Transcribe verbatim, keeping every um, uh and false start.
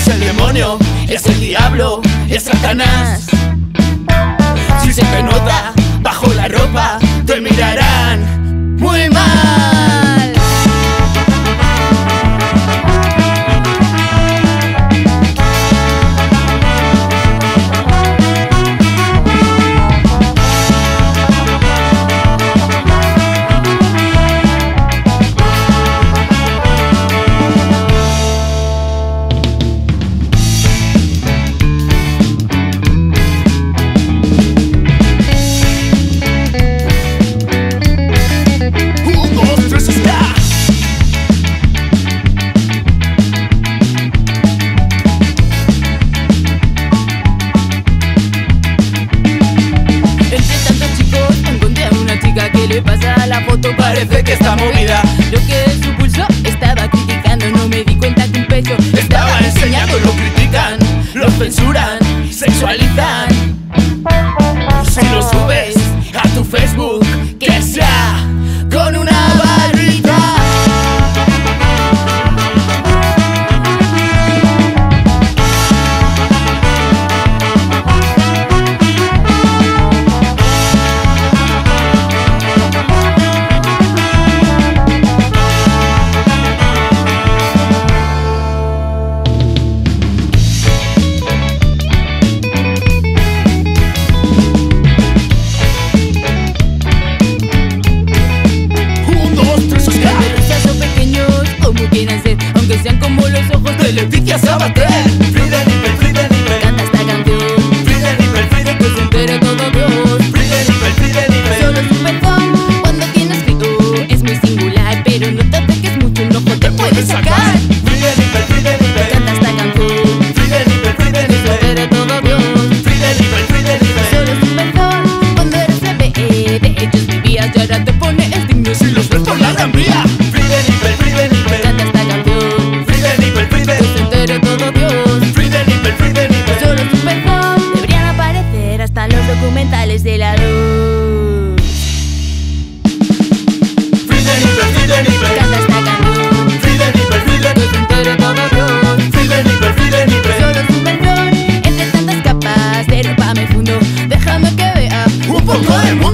Es el demonio, es el diablo, es Satanás. Si se te nota bajo la ropa, te mirarán muy mal. ¿Qué le pasa a la foto? Parece que está movida. Lo que es su pulso estaba criticando. No me di cuenta que un pecho estaba enseñando. Lo critican, lo censuran, sexualizan. Si lo subes a tu Facebook, que sea con una barrita. Aunque sean como los ojos de Leticia Sabater. Frida Nippel, Frida Nippel, canta esta canción. Frida Nippel, Frida Nippel, que se entere todo Dios. Frida Nippel, Frida Nippel. Solo es un pezón cuando tienes frío. Es muy singular, pero no te acerques mucho, un ojo te puede sacar. Frida Nippel, Frida Nippel, canta esta canción. Frida Nippel, Frida que se Nippel, entere todo Dios. Frida Nippel, Frida Nippel. Solo es un pezón cuando eres bebé. De ellos vivías y ahora te pones digno. Si los ves por la Gran Vía. Frida Nippel, Frida Nippel, canta esta canción. Frida Nippel, Frida que se entere todo Dios. Frida Nippel, Frida Nippel. Solo es un pezón. Deberían aparecer hasta los documentales de la luz. Frida Nippel, Frida Nippel, Canta esta canción. Frida Nippel, Frida que se entere todo Dios. Frida Nippel, Frida Nippel. Solo es un pezón entre tantas capas de ropa me fundo. Déjame que vea Un poco de